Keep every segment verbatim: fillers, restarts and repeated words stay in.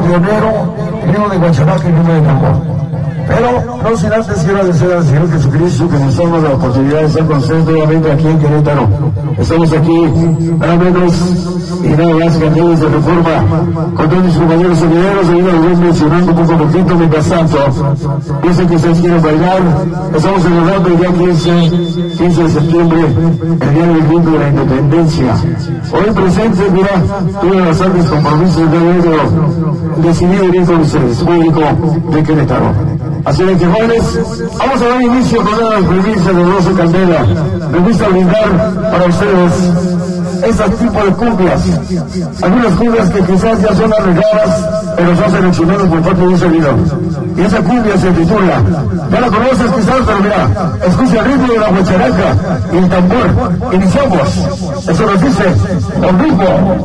pionero, río de Guacharaca y río de Tambor. Pero no sin antes quiero agradecer al Señor Jesucristo que nos ha dado la oportunidad de estar con ustedes nuevamente aquí en Querétaro. Estamos aquí nada menos y nada más que amigos de Reforma, con todos mis compañeros solideros. Ahí nos voy mencionando poco a poquito. Mientras tanto, dicen que ustedes quieren bailar. Estamos celebrando el día quince de septiembre, el día del grito de la independencia. Hoy presente, mira, tuve bastantes compromisos de haber decidido ir con ustedes, público de Querétaro. Así de que, jóvenes, vamos a dar inicio con una provincia de Rosso Candela. Me gusta brindar para ustedes este tipo de cumbias. Algunas cumbias que quizás ya son arregladas, pero son seleccionadas por parte de un servidor. Y esa cumbia se titula, ya la conoces quizás, pero mira, escucha el ritmo de la guacharaca y el tambor. Iniciamos. Eso nos dice el ritmo.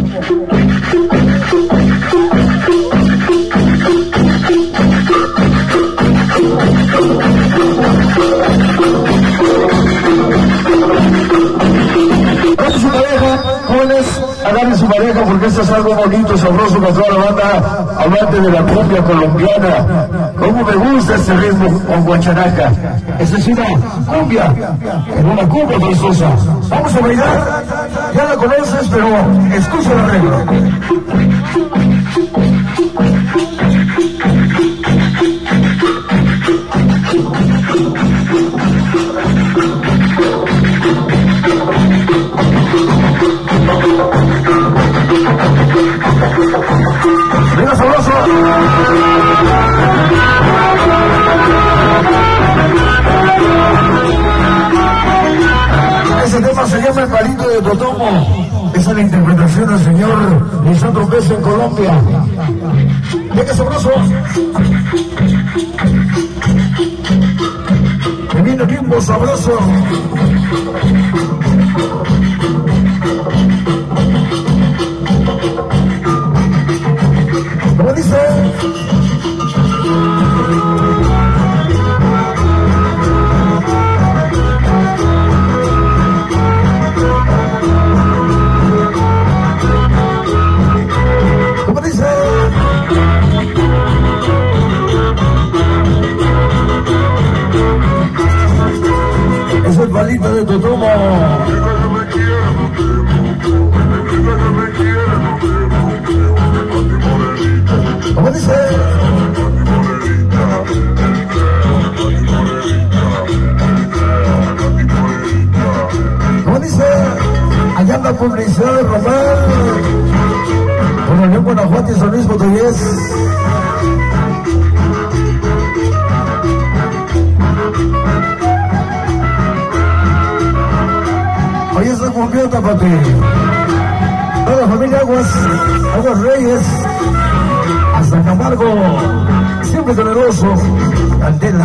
Agarren su pareja, jóvenes, agarren su pareja porque esto es algo bonito, sabroso para toda la banda amante de la cumbia colombiana. Como me gusta este ritmo con guacharaca. Esta es una cumbia, en una cumbia preciosa. Vamos a bailar, ya la conoces, pero escucha la regla. ¡Venga, sabroso! Ese tema se llama El Palito de Totomo. Esa es la interpretación del señor Lisandro Pérez en Colombia. ¡Venga, sabroso! Que viene tiempo sabroso. ¿Cómo dice? ¿Cómo dice? Es el palito de Totomo. ¿Cómo dice? ¿Cómo dice? Allá anda publicidad de Román, con el León Guanajuato y San Luis Potosí. Hoy es la cumbiota, papi. Toda la familia Aguas, Aguas Reyes, hasta Camargo, siempre generoso, Candela.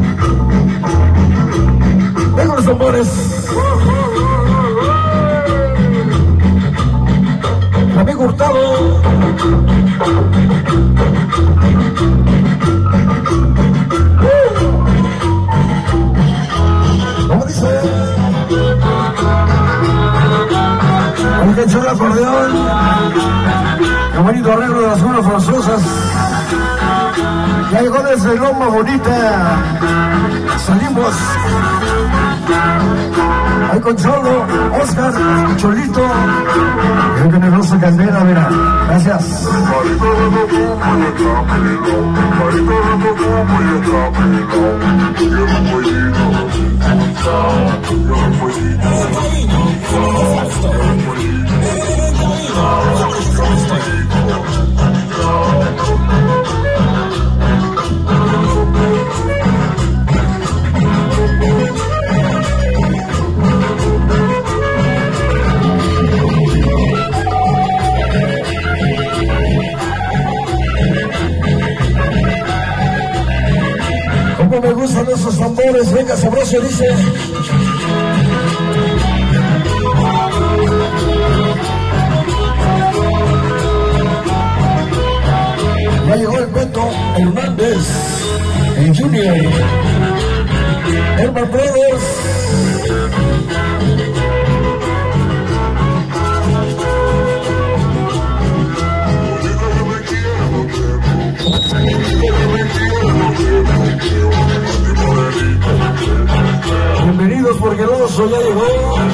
Venga los tambores. Amigo Hurtado. ¿Cómo dice? Qué chulo acordeón. Qué bonito arreglo de las cunas forzosas. Ya llegó desde Loma Bonita. Salimos. Ahí con Cholo, Oscar, Cholito. El generoso Candela, mira. Gracias. Como me gustan esos tambores, venga sabroso, dice. Ya llegó el Beto Hernández, el Junior, Herman Brothers. porque el oso ya llegó.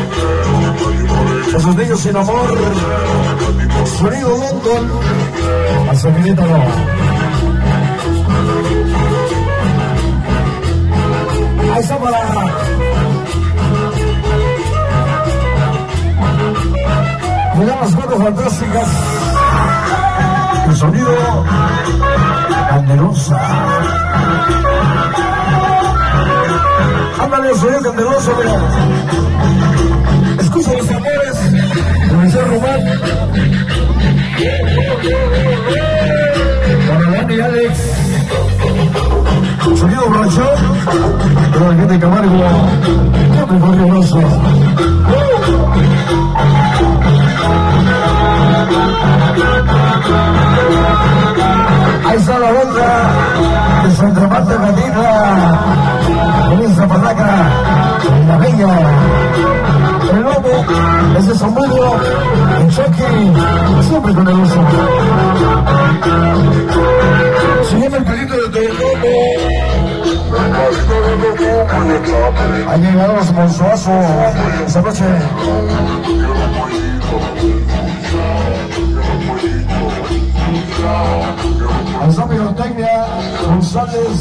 Esos niños sin amor. Sonido London. A su minita no. Ahí está para... Miran las cuatro fantásticas. El sonido Candelosa. Ándale, el sonido Candelosa, mira. Escucha los tambores. Comisario Román. Para Dani y Alex. Sonido borracho. Para la gente de Camargo. Qué mejor que brazo. Ahí está la banda de Santa Marta Cantina, con esa palaca, la bella, el lobo, ese sombrero, el choque, siempre con el uso. Siguiendo el pelito de todo el lobo. Ha llegado los monstruosos esta noche. Alza Pirotecnia González.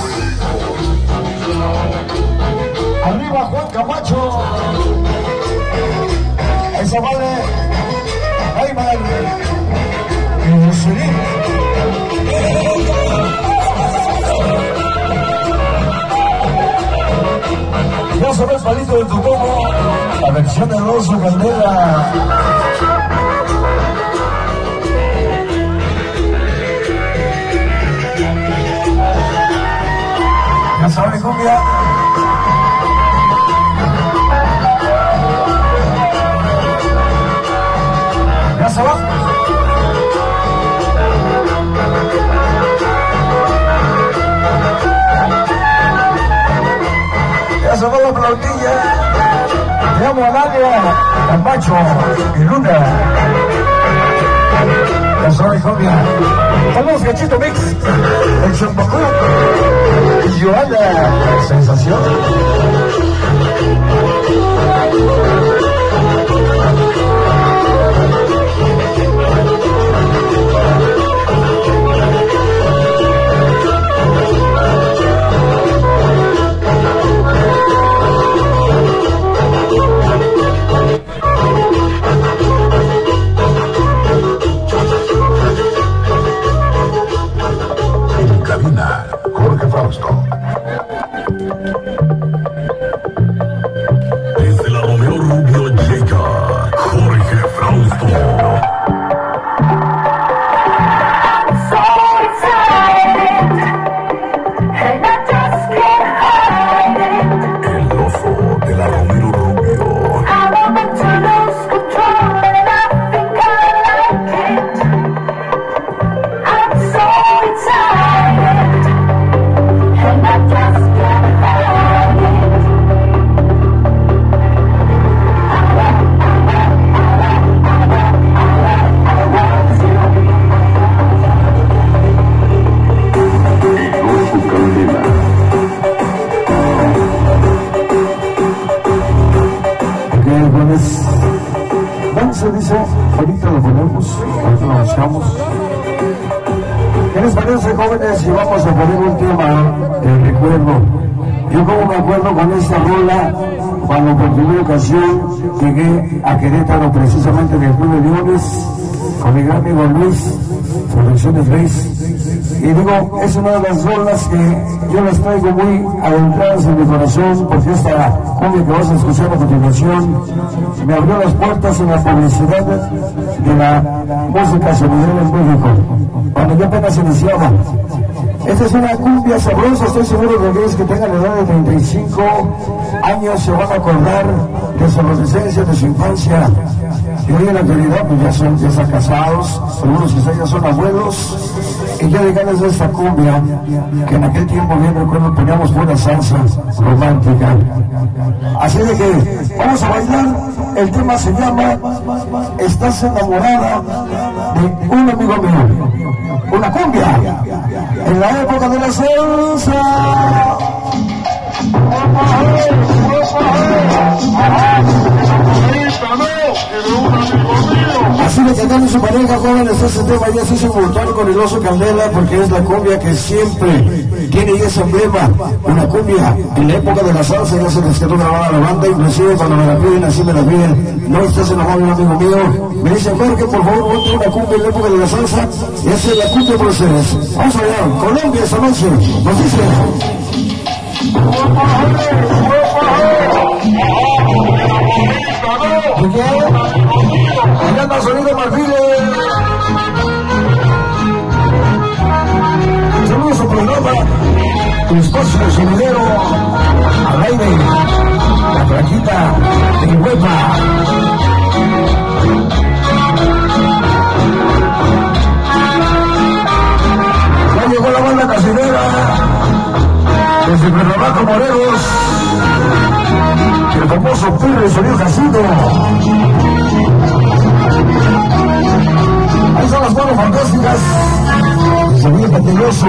Arriba Juan Camacho. Esa vale Ayman y Jocelyn. Ya sabes, palito de tu tomo, la versión de Rosso Candela. Ya sabe, cumbia. Ya se va. Ya se va la flautilla. Llamo a Nadia, Camacho y Luna. Ya sabe, cumbia. Saludos, Gachito Mix, el Champacú y Joana, sensación. Jorge Fausto. Desde la Romeo Rubio llega Jorge Fausto. El oso de la Romeo Rubio. Se dice, ahorita lo ponemos, ahorita lo buscamos. ¿Qué les parece, jóvenes? Si vamos a poner un tema de recuerdo. Yo como me acuerdo con esta rola, cuando por primera ocasión llegué a Querétaro, precisamente del Club de Leones, con mi gran amigo Luis, Producciones Grace. Y digo, es una de las rolas que yo las traigo muy adentradas en mi corazón, porque esta cumbia que vas a escuchar a continuación me abrió las puertas en la publicidad de la música sonidera en México, cuando yo apenas iniciaba. Esta es una cumbia sabrosa, estoy seguro de que aquellos que tengan la edad de treinta y cinco años se van a acordar de su adolescencia, de su infancia. Y hoy en la actualidad pues ya son, ya están casados, algunos quizás ya son abuelos, y ya de ganas de esta cumbia, que en aquel tiempo bien recuerdo poníamos buena salsa romántica. Así de que vamos a bailar, el tema se llama Estás enamorada de un amigo mío, una cumbia, en la época de la salsa. Así le cantamos su pareja, jóvenes, este tema ya se hizo inmortal con el Oso Candela, porque es la cumbia que siempre tiene ese emblema, una cumbia en la época de la salsa, ya se les quedó grabada la banda, inclusive cuando me la piden, así me la piden, no estás enojado, un amigo mío, me dice, Jorge, por favor, ponte una cumbia en la época de la salsa, y esa es la cumbia por ustedes. Vamos allá, Colombia esta noche, nos dice... ¿Y qué? Allá anda Sonido Marfiles. Saludos a su programa, tu esposo, el sonidero, al aire, la franquita de Huepa. Ya llegó la banda casinera desde Cuernavaca, Morelos, el famoso Pirre Sonido Jacinto. Ahí son las manos fantásticas, sonido pantaloso.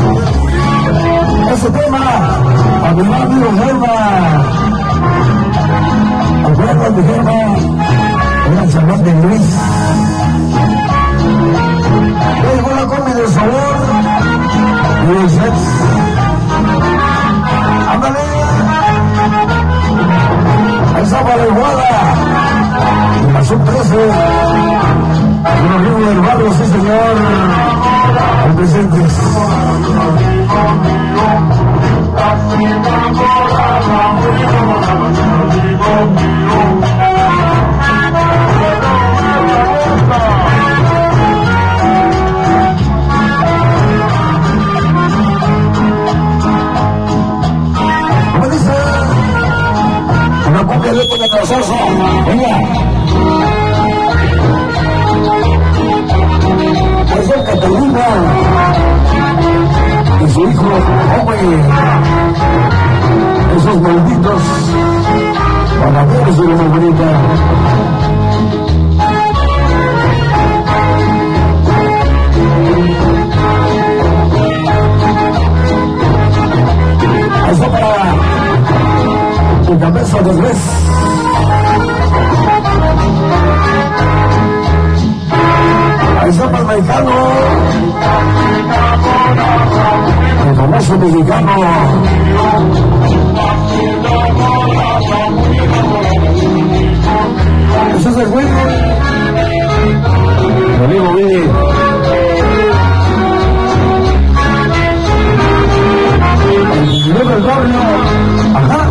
Ese tema, a mi amigo Germa. ¿Acuerdan de Germa? Era el salón de Luis. Ya llegó la combi del sabor y el sex. ¡Ándale! Ahí está para la iguala. Y la sub trece. Un amigo del barrio, sí señor. Al presentes. ¿Cómo dice? Una copia de época de la salsa. Venga. Es el Catalina y su hijo, hombre, esos malditos panaderos de la muy bonita. Eso para tu cabeza de res. Ahí está para el mexicano, el famoso mexicano. Eso es el güey. Mi amigo Billy. El nuevo del barrio. Ajá.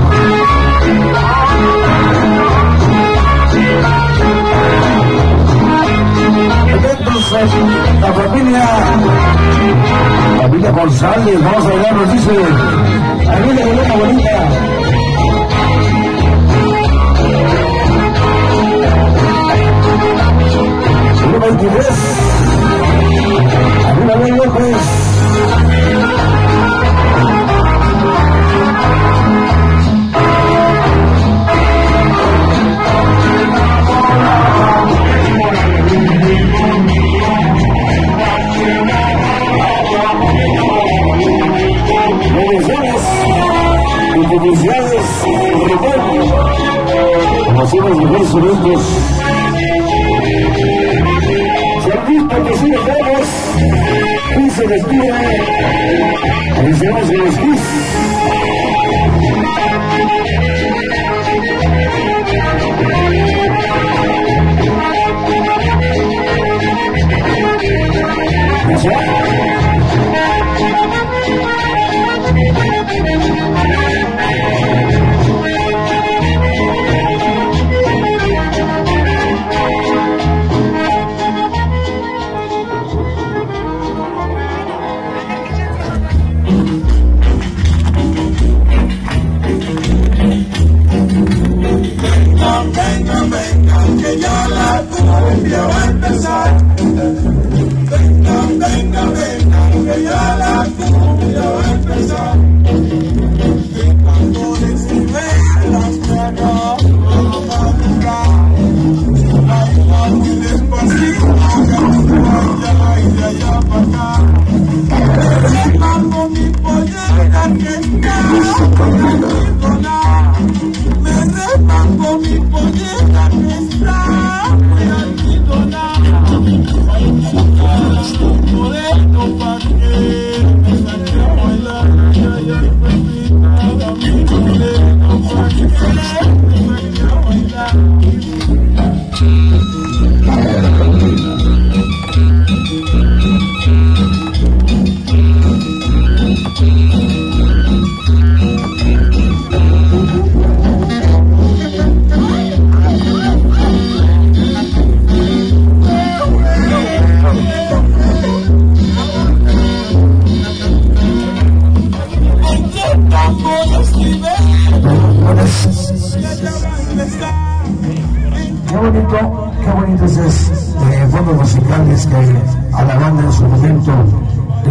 La familia, familia González, vamos a hablar, nos dice, familia de Luna Bonita. uno veintitrés, arriba de López. Y publicidades, conocemos mejores sonidos. Servicio que sigue todos, y se despide. Avisemos de los Kiss. Que ya la cumbia va a empezar. Venga, venga, venga.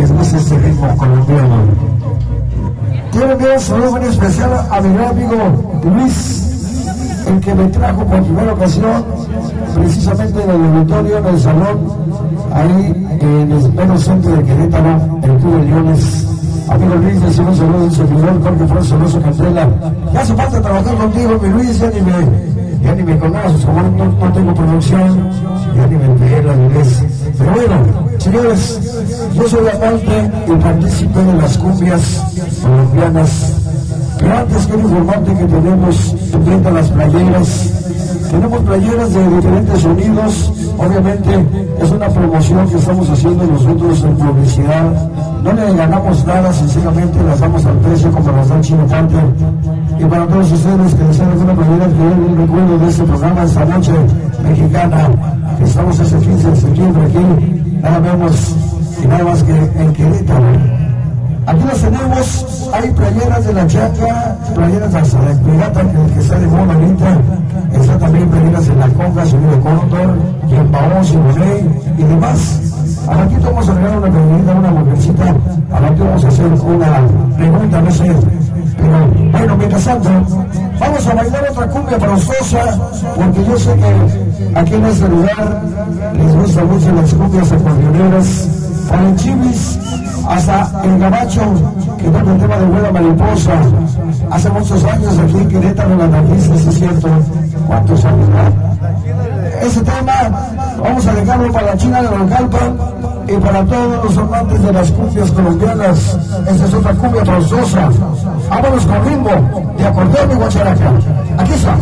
les gusta este ritmo colombiano. Quiero enviar un saludo muy especial a mi gran amigo Luis, el que me trajo por primera ocasión, precisamente en el auditorio, en el salón, ahí en el pleno centro de Querétaro, el Club de Leones. Amigo Luis, le un saludo de un servidor, Jorge Fran Soloso Cantela. Ya hace falta trabajar contigo, mi Luis, ya ni me, ya ni me conoces, como no, no tengo producción, ya ni me pegué la inglés. Pero bueno, señores, yo soy amante y partícipe de las cumbias colombianas. Pero antes quiero informarte que tenemos pendiente las playeras. Tenemos playeras de diferentes sonidos. Obviamente es una promoción que estamos haciendo nosotros en publicidad. No le ganamos nada, sinceramente las damos al precio como las da Chino Panther. Y para todos ustedes que desean alguna playera, que den un recuerdo de este programa, esta noche mexicana, que estamos este quince de septiembre aquí, nada menos y nada más que en Querétaro. Aquí las tenemos, hay playeras de la Chaca, playeras hasta de Pirata, que, que está de moda ahorita, está también playeras de la Conga, Sonido de Cóndor, y en Paón, Simoné y demás. A ratito vamos a regalar una playerita, una mujercita, a ratito vamos a hacer una pregunta, no sé, pero bueno, mientras tanto, vamos a bailar otra cumbia parososa, porque yo sé que aquí en este lugar les gustan mucho las cumbias acordeoneras, para el chivis, hasta el gabacho, que toca el tema de Buena Mariposa. Hace muchos años aquí en Querétaro, la narices, es cierto. ¿Cuántos años, no? Ese tema vamos a dejarlo para la China de Naucalpan y para todos los amantes de las cumbias colombianas. Esta es otra cumbia forzosa. Vámonos con ritmo de acordeón y guacharaca. Aquí está.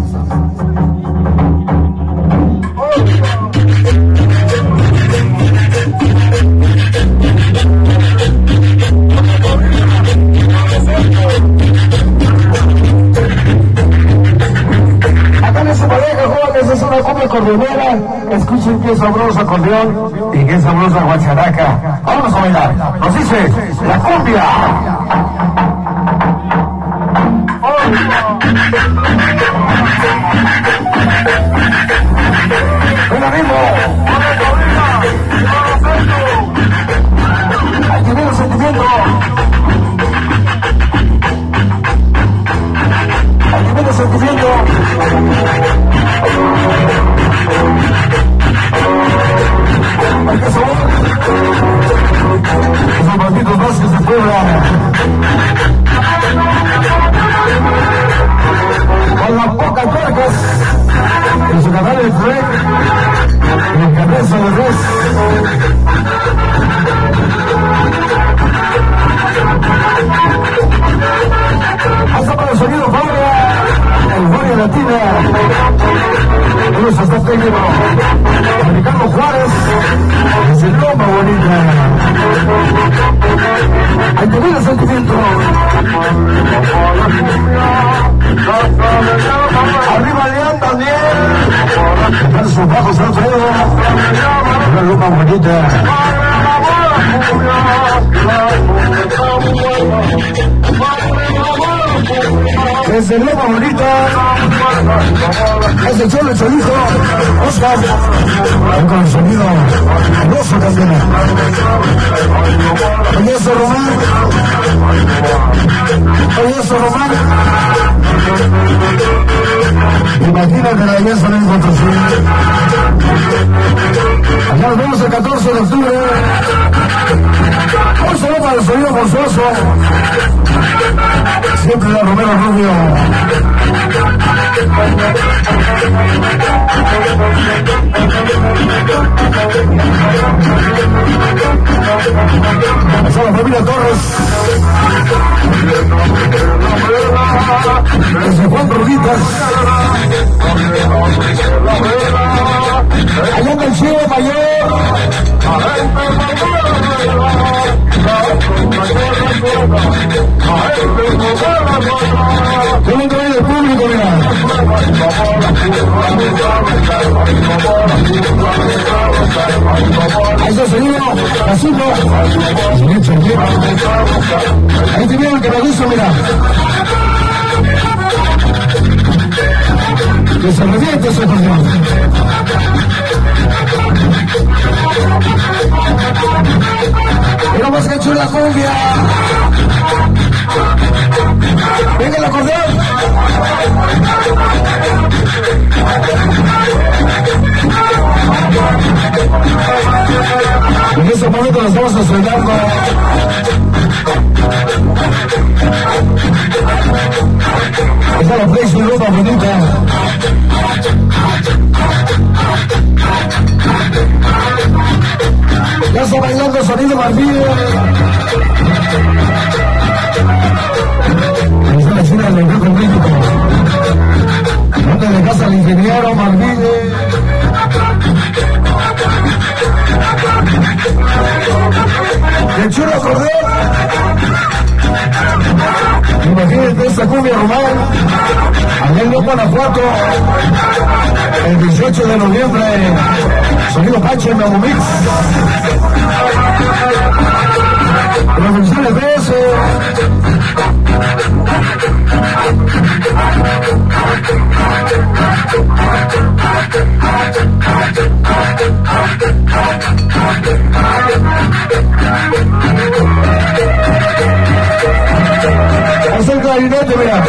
Acá en ese pareja, jóvenes, es una cumbia acordeonera. Escuchen qué sabroso acordeón y qué sabrosa guacharaca. Vamos a bailar. Nos dice la cumbia. ¡Ven amigo! ¡Hay que ver el sentimiento! ¡Hay que ver el sentimiento! ¡Hay que saber! Esos malditos bosques de Puebla. Con la poca tuercas en su canal de Fred, en cabeza de res. Hasta para el sonido Fabia, Euforia Latina. Eso está técnico. Ricardo Juárez, es el Loma Bonita. Hay que ver el sentimiento. Arriba León también. En sus bajos Alfredo. Una Loma Bonita. Es el Loma Bonita. Es el Cholo, el Cholito. Oscar. Con el sonido. Rosso también. Oye eso, Román. Oye eso, Román. Imagínate la belleza en el Potosí. Allá nos vemos el catorce de octubre. Un saludo para el sonido forzoso. Siempre la Romero Rubio. Esa es la familia Torres. Desde Juan Ruditas. Allá en el cielo mayor. Tengo que ver el público, mira. Ahí está el sonido, Casino. Ahí te vieron que me gusta, mira. Que se reviente ese acordeón. Pero chula cumbia. Venga el acordeón. En este momento nos vamos a estrenando. Esa es la PlayStation ropa bonita. Ya está bailando sonido Marfil. Esa es la escena del Grupo México. ¿Dónde le casa al ingeniero Marfil? ¡Qué chulo acordeón! Imagínate esta cumbia romana, allá en Guanajuato, el dieciocho de noviembre, sonido Pache en Memo Mix. Producciones de eso. Haz el clarinete, mira.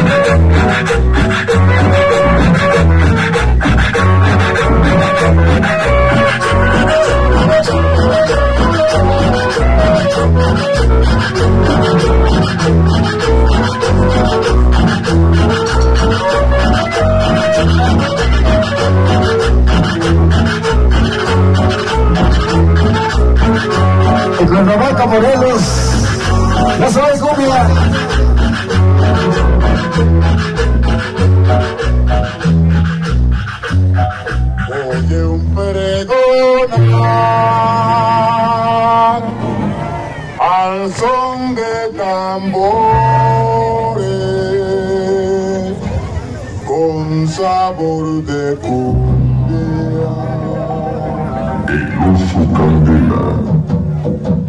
En Cuernavaca, Morelos, ya sabes, cumbia. Oye un pregonar al son de tambores con sabor de cumbia. El oso Candela.